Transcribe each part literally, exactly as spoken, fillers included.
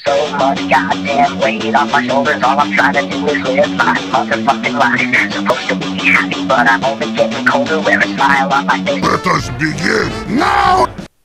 So much goddamn weight on my shoulders. All I'm trying to do is live my motherfucking life. Supposed to be happy, but I'm only getting colder. Wear a smile on my face. Let us begin now!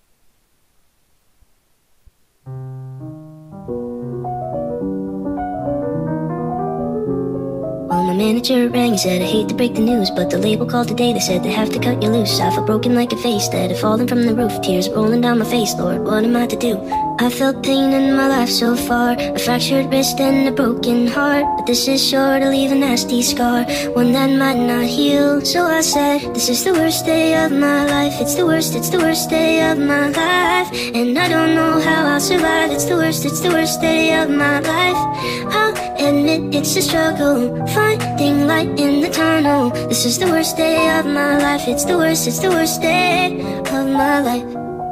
Well, my manager rang and said I hate to break the news, but the label called today, they said they have to cut you loose. I felt broken like a vase that had fallen from the roof, tears rolling down my face. Lord, what am I to do? I felt pain in my life so far, a fractured wrist and a broken heart, but this is sure to leave a nasty scar, one that might not heal. So I said, this is the worst day of my life. It's the worst, it's the worst day of my life, and I don't know how I'll survive. It's the worst, it's the worst day of my life. I'll admit it's a struggle, finding light in the tunnel. This is the worst day of my life. It's the worst, it's the worst day of my life.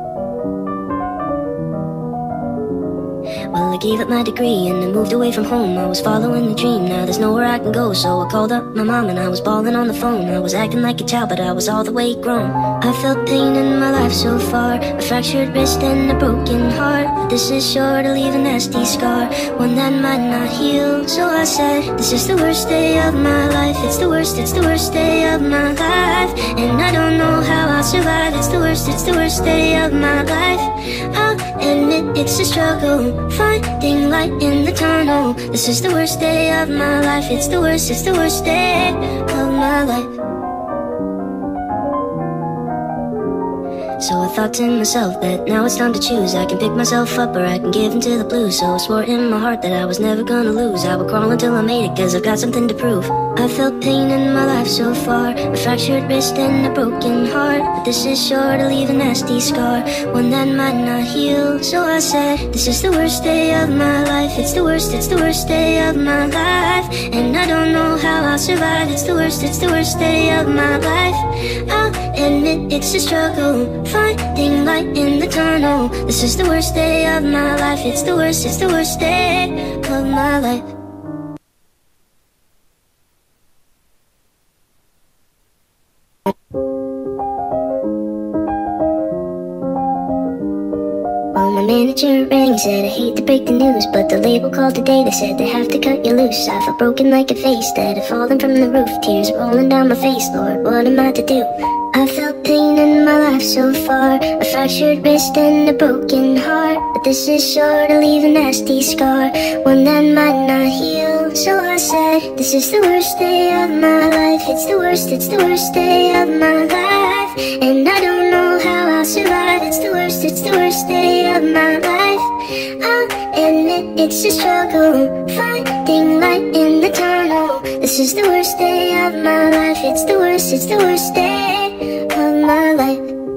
Well, I gave up my degree and I moved away from home. I was following the dream, now there's nowhere I can go. So I called up my mom and I was bawling on the phone. I was acting like a child, but I was all the way grown. I felt pain in my life so far, a fractured wrist and a broken heart, but this is sure to leave a nasty scar, one that might not heal. So I said, this is the worst day of my life. It's the worst, it's the worst day of my life, and I don't know how I'll survive. It's the worst, it's the worst day of my life. I'll admit it's a struggle, finding light in the tunnel. This is the worst day of my life. It's the worst, it's the worst day of my life. So I thought to myself that now it's time to choose. I can pick myself up or I can give into the blues. So I swore in my heart that I was never gonna lose. I would crawl until I made it, cause I've got something to prove. I felt pain in my life so far, a fractured wrist and a broken heart, but this is sure to leave a nasty scar, one that might not heal. So I said, this is the worst day of my life. It's the worst, it's the worst day of my life, and I don't know how I'll survive. It's the worst, it's the worst day of my life. I'll admit it's a struggle, finding light in the tunnel. This is the worst day of my life. It's the worst, it's the worst day of my life. Well, my manager rang and said I hate to break the news, but the label called today, they said they have to cut you loose. I felt broken like a vase that had fallen from the roof, tears rolling down my face. Lord, what am I to do? I felt pain in my life so far, a fractured wrist and a broken heart, but this is sure to leave a nasty scar, one that might not heal. So I said, this is the worst day of my life. It's the worst, it's the worst day of my life, and I don't know how I'll survive. It's the worst, it's the worst day of my life. I'll admit it's a struggle, finding light in the tunnel. This is the worst day of my life. It's the worst, it's the worst day of my life.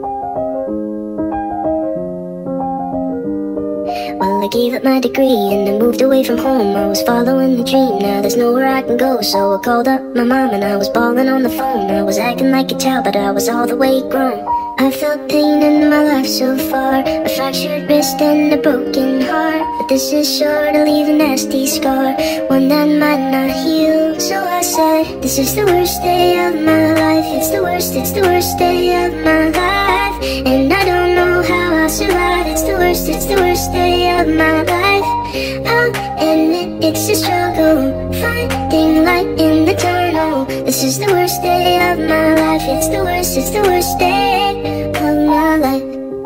Well, I gave up my degree and I moved away from home. I was following the dream, now there's nowhere I can go. So I called up my mom and I was bawling on the phone. I was acting like a child, but I was all the way grown. I felt pain in my life so far, a fractured wrist and a broken heart, but this is sure to leave a nasty scar, one that might not heal. So I said, this is the worst day of my life. It's the worst, it's the worst day of my life, and I don't know how I'll survive. It's the worst, it's the worst day of my life. I'll admit it's a struggle, finding light in the tunnel. This is the worst day of my life. It's the worst, it's the worst day of my life.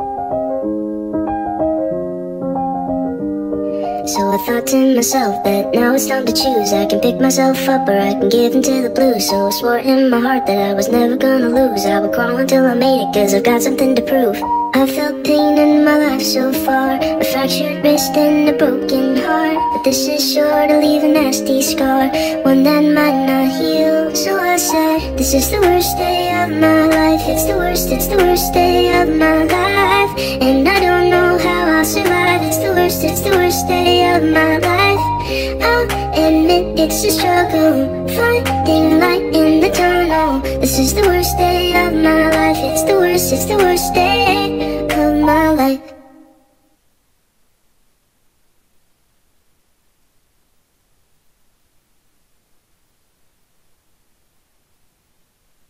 So I thought to myself that now it's time to choose. I can pick myself up or I can give into the blues. So I swore in my heart that I was never gonna lose. I would crawl until I made it, cause I've got something to prove. I felt pain in my life so far, a fractured wrist and a broken heart, but this is sure to leave a nasty scar, one that might not heal. So I said, this is the worst day of my life. It's the worst, it's the worst day of my life, and I don't know how I'll survive. It's the worst, it's the worst day of my life. I'll admit it's a struggle, finding light in the tunnel. This is the worst day of my life. It's the worst, it's the worst day